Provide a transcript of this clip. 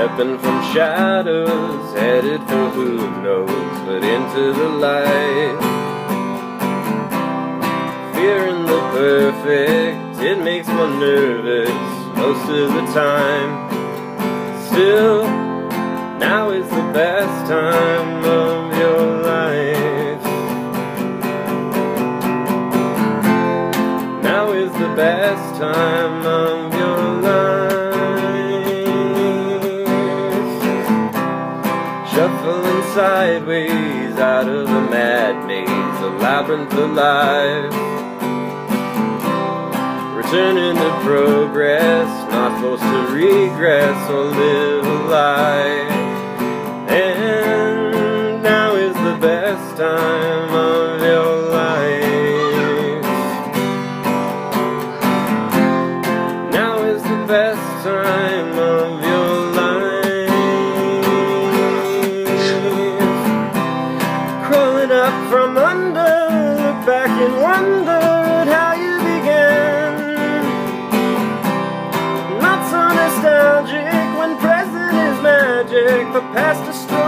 Stepping from shadows, headed for who knows, but into the light. Fearing the perfect, it makes one nervous most of the time. Still, now is the best time of your life. Now is the best time of your life. Shuffling sideways out of a mad maze, a labyrinth of life. Returning to progress, not forced to regress or live a lie. And now is the best time of your life. Now is the best time of your life. Crawling up from under, look back and wonder at how you began. Not so nostalgic when present is magic, but past a story